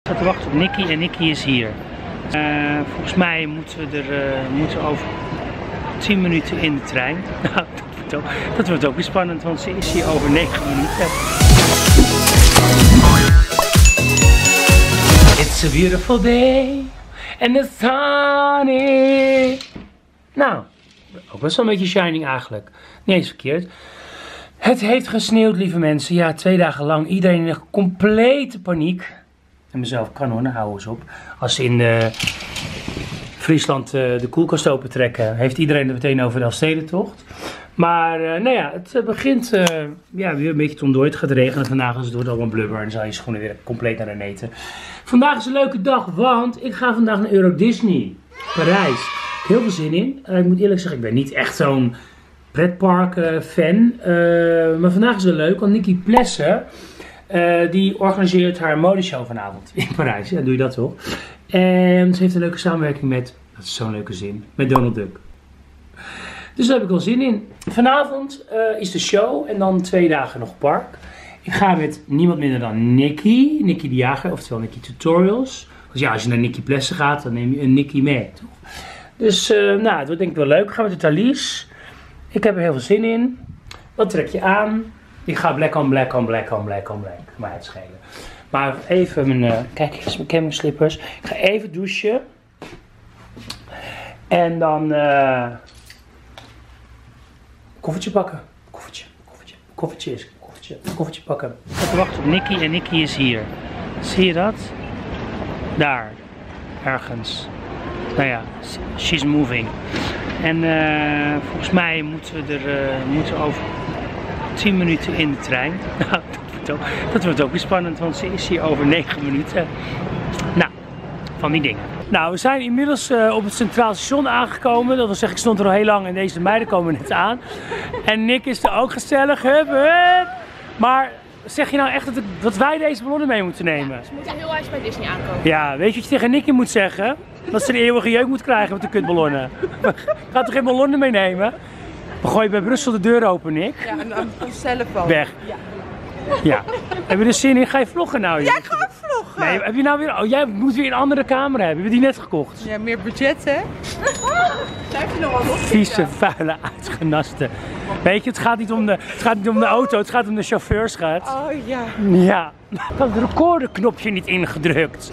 Ik te wachten op Nicky en Nicky is hier. Volgens mij moeten we over 10 minuten in de trein. Nou, dat wordt ook weer spannend, want ze is hier over 9 minuten. It's a beautiful day and the sun is... Nou, ook best wel een beetje shining eigenlijk. Niet eens verkeerd. Het heeft gesneeuwd, lieve mensen. Ja, 2 dagen lang. Iedereen in complete paniek. En mezelf kan hoor, nou hou eens op. Als ze in Friesland de koelkast open trekken, heeft iedereen het meteen over de Elfstedentocht. Maar nou ja, het begint ja, weer een beetje te ontdooien. Het gaat regenen vandaag, dus het wordt allemaal blubber. En dan zal je schoenen weer compleet naar de neten. Vandaag is een leuke dag, want ik ga vandaag naar Euro Disney Parijs. Ik heb heel veel zin in. Ik moet eerlijk zeggen, ik ben niet echt zo'n pretpark fan. Maar vandaag is het leuk, want Nicky Plessen, die organiseert haar modeshow vanavond in Parijs. Ja, doe je dat toch? En ze heeft een leuke samenwerking met, dat is zo'n leuke zin, met Donald Duck. Dus daar heb ik wel zin in. Vanavond is de show en dan 2 dagen nog park. Ik ga met niemand minder dan Nicky de Jager, oftewel Nicky Tutorials. Dus ja, als je naar Nicky Plessen gaat, dan neem je een Nicky mee, toch? Dus nou, het wordt denk ik wel leuk. Ik ga met de Thalys. Ik heb er heel veel zin in. Wat trek je aan? Ik ga black on black on black on black on black. Maar het schelen. Maar even mijn, kijk eens mijn camping slippers. Ik ga even douchen. En dan koffertje pakken. Koffertje pakken. Ik ga wachten op Nicky en Nicky is hier. Zie je dat? Daar. Ergens. Nou ja, she's moving. En volgens mij moeten we over 10 minuten in de trein. Nou, dat wordt ook weer spannend, want ze is hier over 9 minuten. Nou, van die dingen. Nou, we zijn inmiddels op het Centraal Station aangekomen. Dat wil zeggen, ik stond er al heel lang en deze meiden komen net aan. En Nick is er ook gezellig. Hup, hup. Maar zeg je nou echt dat wij deze ballonnen mee moeten nemen? Ja, ze moeten heel erg bij Disney aankomen. Ja, weet je wat je tegen Nicky moet zeggen? Dat ze een eeuwige jeuk moet krijgen met de kutballonnen. Gaat er geen ballonnen meenemen? We gooien bij Brussel de deur open, Nick. Ja, en dan vanzelf wel. Weg. Ja. Ja. Heb je er zin in? Ga je vloggen nou? Jij gaat vloggen. Nee, heb je nou weer... Oh, jij moet weer een andere camera hebben. Heb je die net gekocht? Ja, meer budget, hè? Blijf je nog wat op? Vieze, vuile, uitgenaste. Weet je, het gaat niet om de auto, het gaat om de chauffeurs, schat. Oh ja. Ja. Ik had het recorderknopje niet ingedrukt.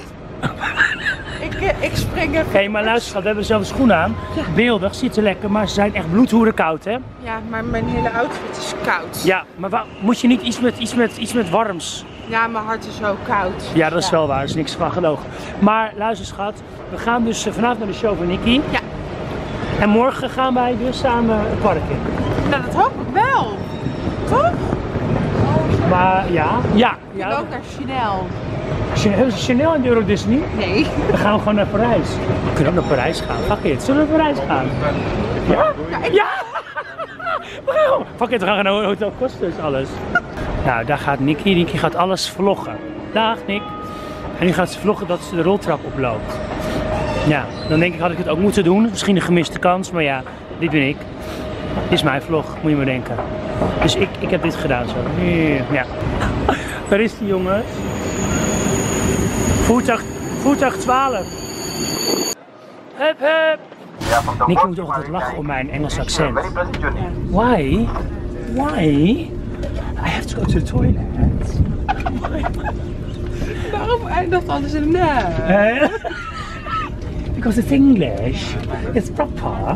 Ik spring even. Hé, maar luister, schat, we hebben dezelfde schoenen aan. Ja. Beeldig, zitten lekker, maar ze zijn echt bloedhoeren koud, hè? Ja, maar mijn hele outfit is koud. Ja, maar moet je niet iets met warms? Ja, mijn hart is ook koud. Ja, dat is wel waar, er is niks van gelogen. Maar luister, schat, we gaan dus vanavond naar de show van Nicky. Ja. En morgen gaan wij dus samen het park in. Nou, dat hoop ik wel. Toch? Maar ja. Ik wil ook naar Chanel. Hebben ze Chanel in de Euro Disney? Nee. Dan gaan we gewoon naar Parijs. We kunnen ook naar Parijs gaan. Fuck it, zullen we naar Parijs gaan? Ja? Ja! Fuck it, we gaan naar een hotel kosten dus alles. Nou, daar gaat Nicky. Nicky gaat alles vloggen. Dag Nick. En nu gaat ze vloggen dat ze de roltrap oploopt. Ja, dan denk ik had ik het ook moeten doen. Misschien een gemiste kans, maar ja, dit ben ik. Dit is mijn vlog, moet je maar denken. Dus ik heb dit gedaan zo. Ja. Waar is die jongens? Voertuig 12. Hup hup. Nicky moet toch altijd lachen om mijn Engels accent. Why? I have to go to the toilet. Waarom eindigt alles in nee? Because it's English. It's proper.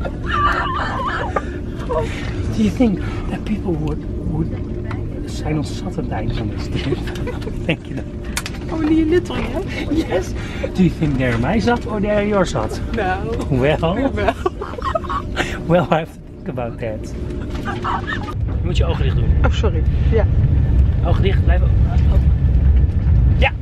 Do you think that people would zijn ons zat aan het einde van deze trip? Denk je dat? Oh, die little, hè? Yes. Do you think they're my zat or they're your zat? No. Well, I have to think about that. Je moet je ogen dicht doen. Oh, sorry. Ja. Ogen dicht, blijf open. Ja.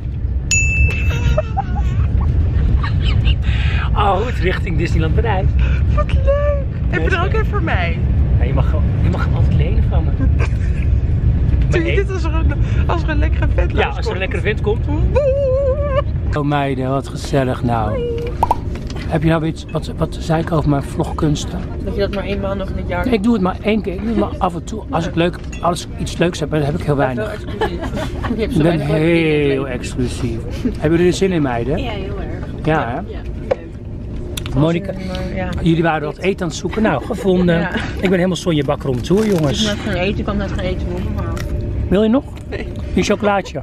Oh, goed, richting Disneyland Parijs. Wat leuk. Heb je er ook even voor mij? Ja, je mag hem altijd lenen van me. Doe je dit als er een lekkere vent komt? Ja, als er een lekkere vent komt. Oh meiden, wat gezellig nou. Heb je nou iets, wat zei ik over mijn vlogkunsten? Dat je dat maar eenmaal nog in het jaar... Nee, ik doe het maar 1 keer. Ik doe het maar af en toe. Als ik iets leuks heb, dan heb ik heel weinig. Wel exclusief. Je hebt zo Ik ben weinig leuke dingen in het heel leven. exclusief. Hebben jullie er zin in, meiden? Ja, heel erg. Ja, hè? Ja. Monica, Ja. jullie waren wat eten aan het zoeken. Nou, gevonden. Ja. Ik ben helemaal Sonja Bakker om tour, Ik jongens. kan net gaan eten, ik kan net gaan eten. Maar... Wil je nog? Nee. Een chocolaatje.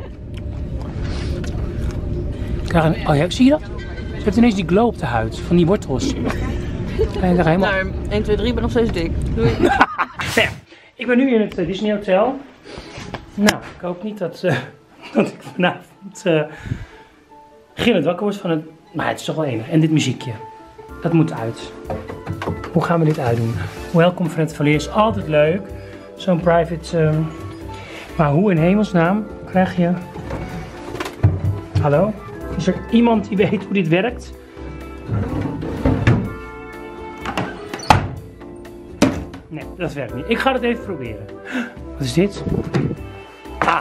Oh ja, zie je dat? Ze heeft ineens die glow op de huid, van die wortels. En daar helemaal... Nou, 1, 2, 3, ik ben nog steeds dik. Doei. Ja, ik ben nu in het Disney Hotel. Nou, ik hoop niet dat, dat ik vanavond gillend wakker word van het... Maar het is toch wel enig. En dit muziekje. Dat moet uit. Hoe gaan we dit uitdoen? Welkom Fred Verleer is altijd leuk. Zo'n private... Maar hoe in hemelsnaam krijg je... Hallo? Is er iemand die weet hoe dit werkt? Nee, dat werkt niet. Ik ga het even proberen. Wat is dit? Ah!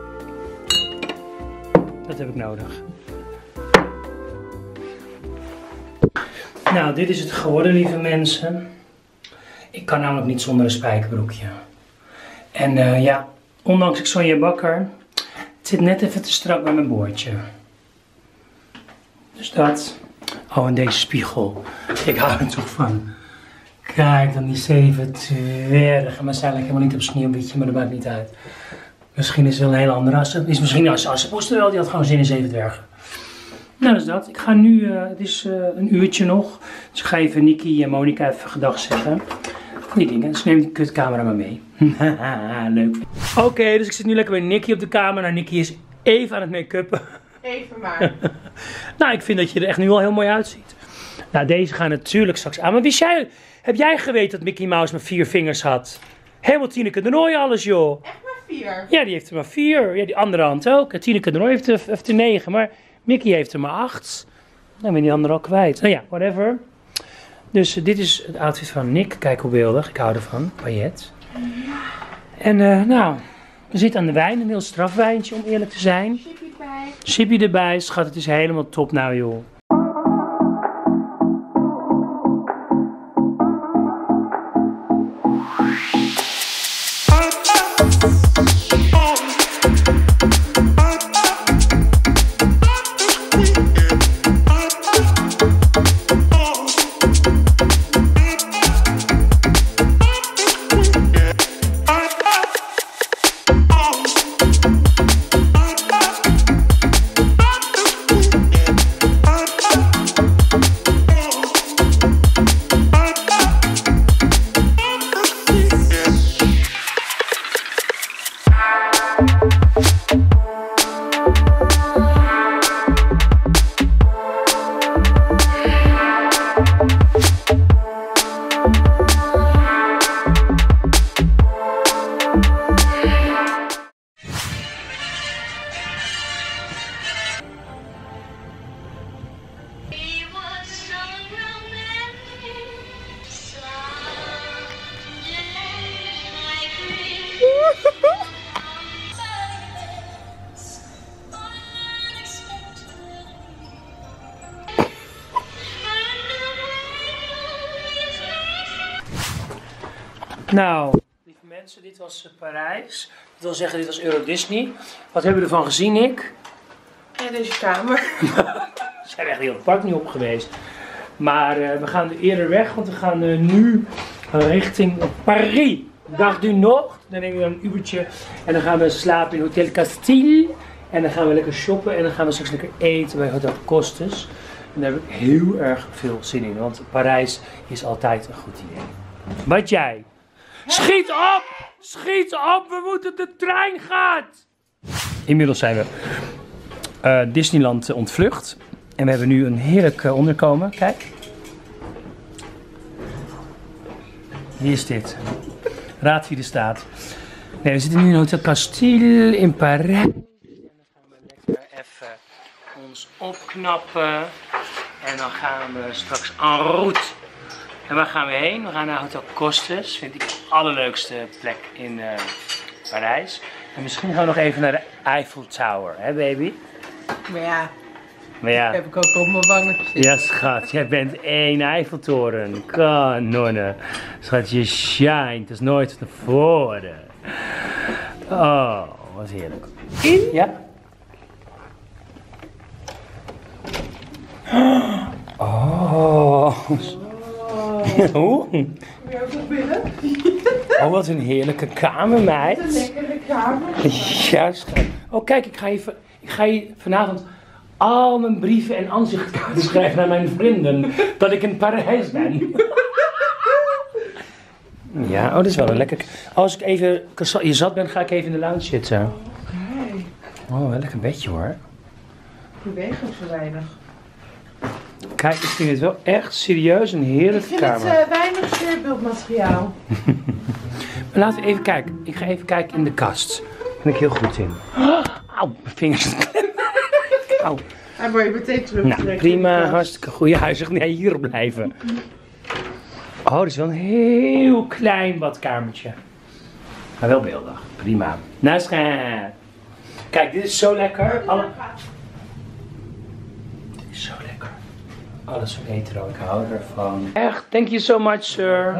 Dat heb ik nodig. Nou, dit is het geworden, lieve mensen. Ik kan namelijk niet zonder een spijkerbroekje. En ja, ondanks ik Sonja Bakker, het zit net even te strak bij mijn boordje. Dus dat. Oh, en deze spiegel. Ik hou er toch van. Kijk dan die 7 dwergen. Maar zijn helemaal niet op sneeuwwitje, maar dat maakt niet uit. Misschien is het wel een hele andere assen. Is misschien als Assepoester wel, die had gewoon zin in 7 dwergen. Nou, dat is dat. Ik ga nu, het is een uurtje nog. Dus ik ga even Nicky en Monica even gedag zeggen. Die dingen. Dus neem die kutcamera maar mee. Leuk. Oké, dus ik zit nu lekker bij Nicky op de kamer. Nou, Nicky is even aan het make-uppen. Even maar. Nou, ik vind dat je er echt nu al heel mooi uitziet. Nou, deze gaan natuurlijk straks aan. Maar wist jij, heb jij geweten dat Mickey Mouse maar 4 vingers had? Helemaal Tineke de Nooi alles, joh. Echt maar 4? Ja, die heeft er maar 4. Ja, die andere hand ook. Tineke de Nooi heeft er 9, maar Mickey heeft er maar 8. Dan ben die andere al kwijt. Nou ja, whatever. Dus dit is het outfit van Nick. Kijk hoe beeldig. Ik hou ervan. Paillet. En nou, we zitten aan de wijn. Een heel strafwijntje om eerlijk te zijn. Chippy erbij. Chippy erbij. Schat, het is helemaal top nou, joh. Nou, lieve mensen, dit was Parijs. Dat wil zeggen, dit was Euro Disney. Wat hebben we ervan gezien, Nick? En deze kamer. We zijn echt heel het park niet op geweest. Maar we gaan er eerder weg, want we gaan nu richting Paris. Dag du Nord. Dan nemen we een Ubertje en dan gaan we slapen in Hotel Castille. En dan gaan we lekker shoppen en dan gaan we straks lekker eten bij Hotel Costes. En daar heb ik heel erg veel zin in, want Parijs is altijd een goed idee. Wat jij? Schiet op! Schiet op! We moeten, de trein gaat! Inmiddels zijn we Disneyland ontvlucht. En we hebben nu een heerlijk onderkomen. Kijk. Hier is dit. Raad wie er staat. Nee, we zitten nu in Hotel Castille in Parijs. En dan gaan we lekker even ons opknappen. En dan gaan we straks en route. En waar gaan we heen? We gaan naar Hotel Costes. Vind ik de allerleukste plek in Parijs. En misschien gaan we nog even naar de Eiffel Tower, hè baby? Maar ja, Maar ja. Heb ik ook op mijn wangen zitten. Ja, schat, jij bent één Eiffeltoren. Kanonne. Schat, je shine. Het is nooit naar voren. Oh, wat heerlijk. Ja? Oh. Hoe? Wil je ook nog binnen? Oh, wat een heerlijke kamer, meid. Een lekkere kamer. Ja, schat. Oh, kijk, ik ga je vanavond al mijn brieven en aanzichtkaarten schrijven naar mijn vrienden. Dat ik in Parijs ben. Ja, oh, dat is wel een lekker. Als ik even je zat ben, ga ik even in de lounge zitten. Oké. Oh, wel lekker bedje hoor. Je weegt ook zo weinig. Kijk, ik vind het wel echt serieus een heerlijke Ik vind kamer. het weinig sfeerbeeldmateriaal. Maar laten we even kijken. Ik ga even kijken in de kast. Daar ben ik heel goed in. Auw, mijn vingers. Auw. Hij wil je meteen terug. Nou, prima, hartstikke goed. Ja, hij zegt nee, hier blijven. Oh, dat is wel een heel klein badkamertje. Maar wel beeldig. Prima. Nou, schat. Kijk, dit is zo lekker. Dit is zo lekker. Alles van hetero, ik hou ervan. Echt, thank you so much, sir.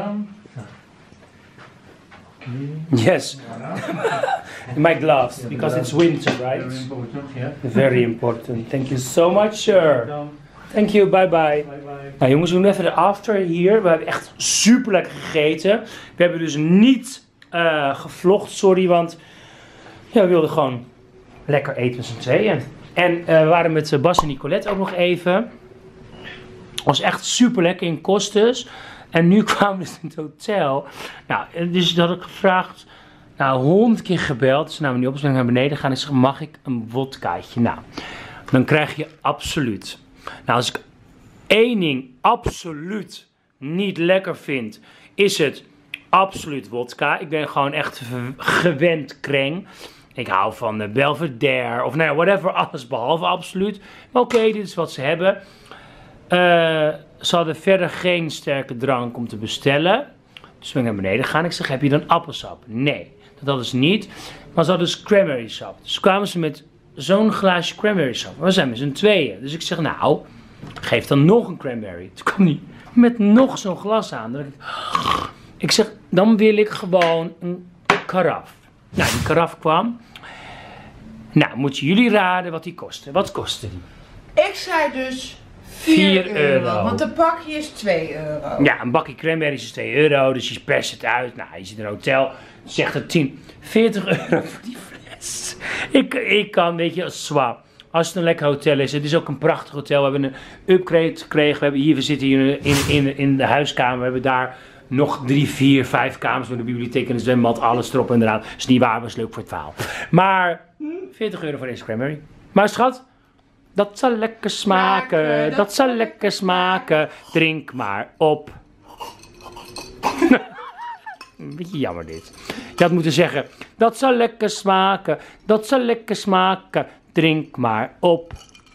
Yes. My gloves, because it's winter, right? Very important. Thank you so much, sir. Thank you, bye bye. Nou jongens, we doen even de after hier. We hebben echt super lekker gegeten. We hebben dus niet gevlogd, sorry, want ja, we wilden gewoon lekker eten met z'n tweeën. En we waren met Bas en Nicolette ook nog even. Was echt super lekker in Kostes. En nu kwamen we dus in het hotel. Nou, dus dat had ik gevraagd. Nou, 100 keer gebeld. Dus nou, we nu op zijn naar beneden gaan. Ik zeg, mag ik een wodkaatje? Nou, dan krijg je absoluut. Nou, als ik één ding absoluut niet lekker vind, is het absoluut wodka. Ik ben gewoon echt gewend kreng. Ik hou van Belvedere of nou ja, whatever, alles behalve absoluut. Maar oké, dit is wat ze hebben. Ze hadden verder geen sterke drank om te bestellen. Dus ben ik naar beneden gegaan. Ik zeg, heb je dan appelsap? Nee, dat hadden ze niet. Maar ze hadden dus cranberry sap. Dus kwamen ze met zo'n glaasje cranberry sap. We zijn met z'n tweeën. Dus ik zeg, nou, geef dan nog een cranberry. Toen kwam hij met nog zo'n glas aan. Ik zeg, dan wil ik gewoon een karaf. Nou, die karaf kwam. Nou, moeten jullie raden wat die kostte. Wat kostte die? Ik zei dus 4 euro. Want een pakje is 2 euro. Ja, een bakje cranberries is 2 euro. Dus je perst het uit. Nou, je zit in een hotel. Zegt het 40 euro voor die fles. Ik kan, weet je, swap. Als het een lekker hotel is. Het is ook een prachtig hotel. We hebben een upgrade gekregen. We zitten hier in de huiskamer. We hebben daar nog 3, 4, 5 kamers met een bibliotheek en een zwembad. Alles erop en eraan. Is niet waar, was leuk voor het verhaal. Maar 40 euro voor deze cranberry. Maar schat, dat zal lekker smaken. Dat zal lekker smaken. Drink maar op. Een beetje jammer dit. Je had moeten zeggen, dat zal lekker smaken. Dat zal lekker smaken. Drink maar op.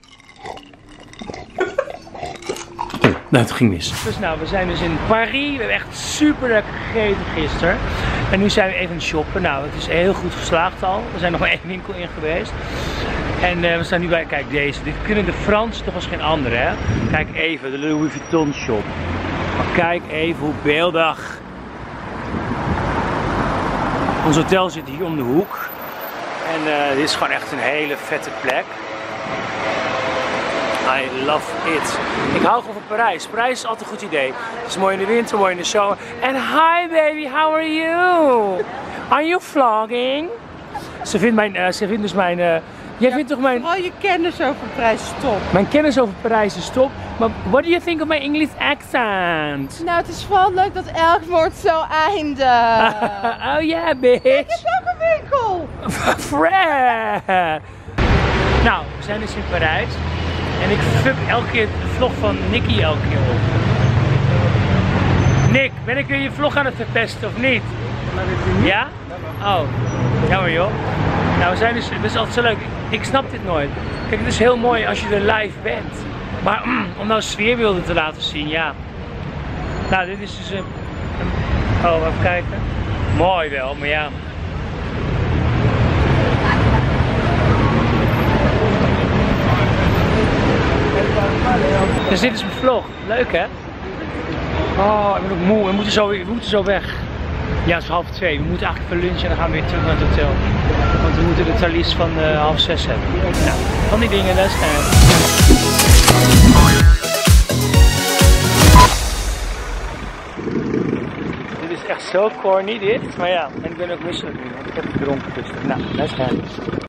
Nou, het ging mis. Dus nou, we zijn dus in Paris. We hebben echt super lekker gegeten gisteren. En nu zijn we even aan het shoppen. Nou, het is heel goed geslaagd al. We zijn nog maar 1 winkel in geweest. En we staan nu bij, kijk deze. Dit kunnen de Fransen toch als geen andere, hè? Kijk even, de Louis Vuitton shop. Maar kijk even hoe beeldig. Ons hotel zit hier om de hoek. En dit is gewoon echt een hele vette plek. I love it. Ik hou gewoon van Parijs. Parijs is altijd een goed idee. Het is mooi in de winter, mooi in de zomer. En hi baby, how are you? Are you vlogging? Ze vindt dus mijn... jij vindt toch mijn... Al je kennis over Parijs is top. Mijn kennis over Parijs is top. Maar what do you think of my English accent? Nou, het is vooral leuk dat elk woord zo eindigt. Oh yeah, bitch. Dit is ook een winkel. Fred. Nou, we zijn dus in Parijs. En ik fuck elke keer de vlog van Nicky elke keer op. Nick, ben ik weer je vlog aan het verpesten of niet? Ja? Oh, jammer joh. Nou, we zijn dus, het is altijd zo leuk. Ik snap dit nooit. Kijk, het is heel mooi als je er live bent. Maar om nou sfeerbeelden te laten zien, ja. Nou, dit is dus een... Oh, even kijken. Mooi wel, maar ja. Dus dit is mijn vlog. Leuk hè? Oh, ik ben ook moe. We moeten zo weg. Ja, het is 1:30. We moeten eigenlijk even lunchen en dan gaan we weer terug naar het hotel. Want we moeten de Thalys van 5:30 hebben. Nou, van die dingen, dat is Dit is echt zo corny dit. Maar ja, en ik ben ook misselijk nu, want ik heb gedronken. Dus nou, dat is